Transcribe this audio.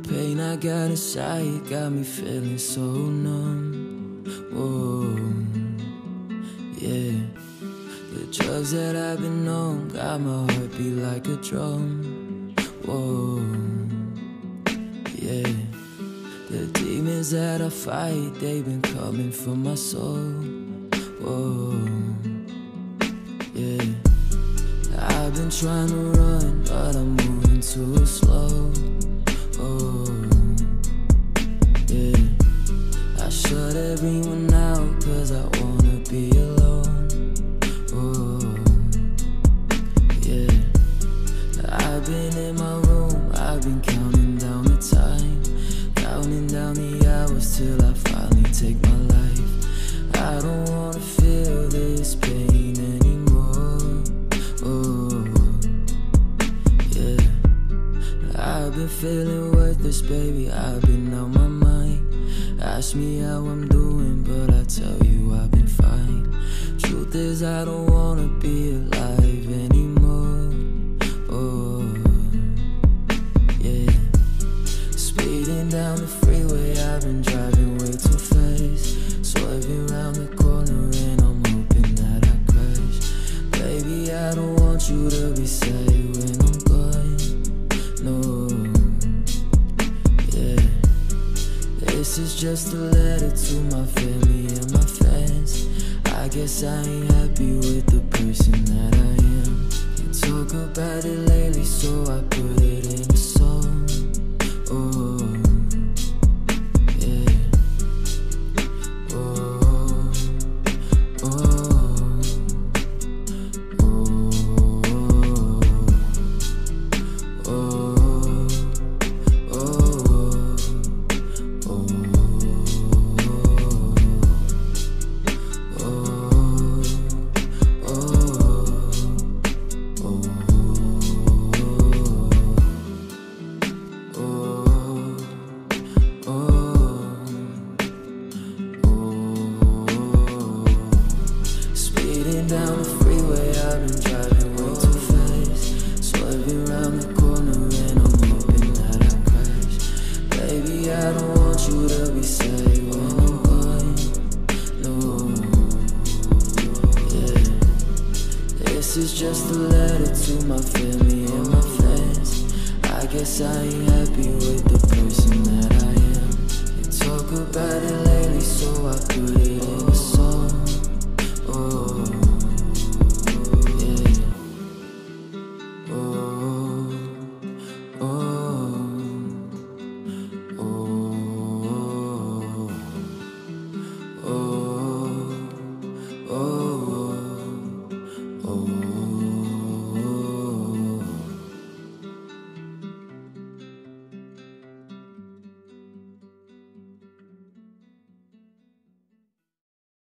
pain I got inside got me feeling so numb. Whoa, yeah. The drugs that I've been on got my heart beat like a drum. Whoa, yeah. The demons that I fight, they've been coming for my soul. Whoa, yeah. I've been trying to run, but I'm moving too slow. Oh, yeah. I shut everyone out, cause I wanna be alone. Oh, yeah. I've been in my room, I've been counting down the time, counting down the hours till I finally take my life. I don't wanna feel this pain anymore. Oh, yeah. I've been feeling worthless, baby, I've been out my mind. Ask me how I'm doing, but I tell you I've been fine. Truth is I don't wanna be alive anymore. Oh, yeah. Speeding down the freeway, I've been driving way too fast, swerving round the corner and I'm hoping that I crash. Baby, I don't want you to be sad when I'm gone. No, yeah. This is just a letter to my family and my fans. I guess I ain't happy with the person that I am. Can't talk about it lately, so I put it in a song. Oh, yeah. Oh, oh, oh, oh, down the freeway, I've been driving way too fast, swerving round the corner and I'm hoping that I crash. Baby, I don't want you to be sad when I'm gone. No, yeah. This is just a letter to my family and my friends. I guess I ain't happy with the person that I am. Can't talk about it lately, so I put it